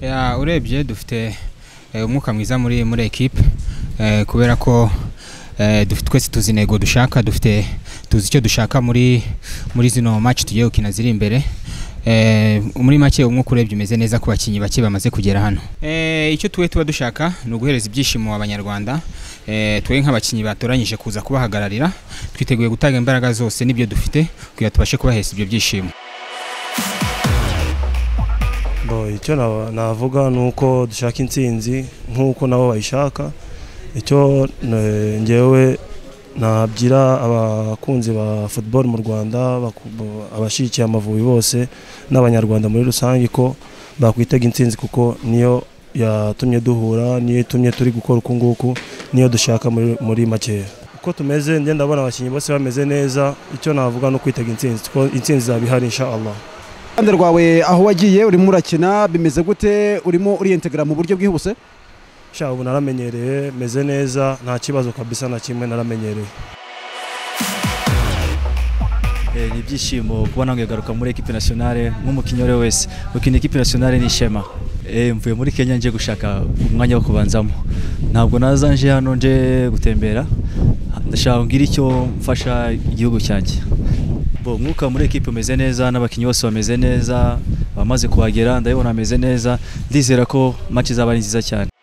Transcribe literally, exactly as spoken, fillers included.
Ya urebye dufite umwuka mwiza muri muri equipe kubera ko dufite twese tuzi nego dushaka dufite tuzi icyo dushaka muri muri zino match tugiye gukina ziri imbere. Eh muri make umwuka urebye umeze neza ku bakinyi bake bamaze kugera hano. Eh icyo tuwe tuba dushaka no guhereza ibyishimo abanyarwanda. Eh twe nk'abakinyi batoranyije kuza kubahagararira twiteguye gutanga imbaraga zose nibyo dufite kugira tubashe kubahesa ibyo byishimo. Bo icyo navuga nuko dushaka intsinzi nkuko nabo bayishaka. Icyo ngewe nabyira abakunzi ba football mu Rwanda abashikiye Amavubi bose n'abanyarwanda muri rusange ko bakwitega intsinzi kuko niyo yatumye duhura, niyo yatumye turi gukora uko nguko, niyo dushaka muri muri make. Uko tumeze nde ndabona abakinyi bose bameze neza. Icyo navuga no kwitega intsinzi ko intsinzi zabihari inshallah. Ande rwawe aho wagiye urimo urakina bimeze gute, urimo uriintegra mu buryo bwihuse? Sha ubu naramenyereye meze neza nta kibazo kabisa na kimwe naramenyereye. Eh ni byishimo kubona ngagaruka muri equipe nationale nk'umukinyi wese. Ukina equipe nationale ni shema. Eh mvuye muri Kenya nje gushaka umwanya wo kubanzamo. Ntabwo nazanje hano nje gutembera. Ndashaka ngira icyo mfasha igihugu cyanjye. Bo mwuka muri equipe umeze neza n'abakinyi bose bameze neza bamaze kuhagera ndabona ameze neza ndizera ko match zaba nziza cyane.